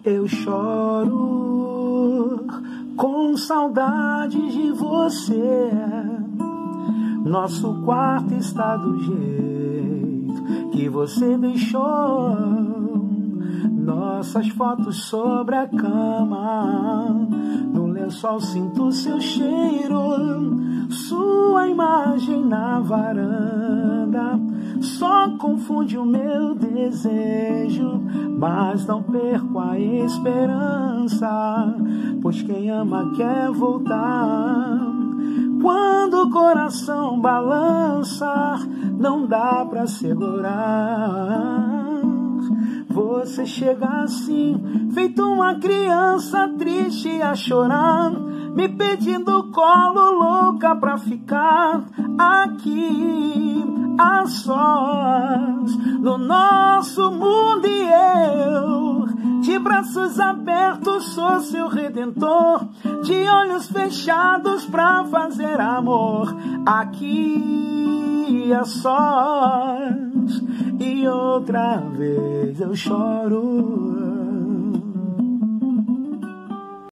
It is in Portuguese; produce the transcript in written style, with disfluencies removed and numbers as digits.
Eu choro com saudade de você. Nosso quarto está do jeito que você deixou. Nossas fotos sobre a cama, no lençol sinto seu cheiro. Sua imagem na varanda só confunde o meu desejo, mas não perco a esperança, pois quem ama quer voltar. Quando o coração balança, não dá pra segurar. Você chega assim, feito uma criança triste a chorar, me pedindo colo, louca pra ficar aqui a sós no nosso mundo. E eu, de braços abertos, sou seu redentor, de olhos fechados pra fazer amor aqui a sós. E outra vez eu choro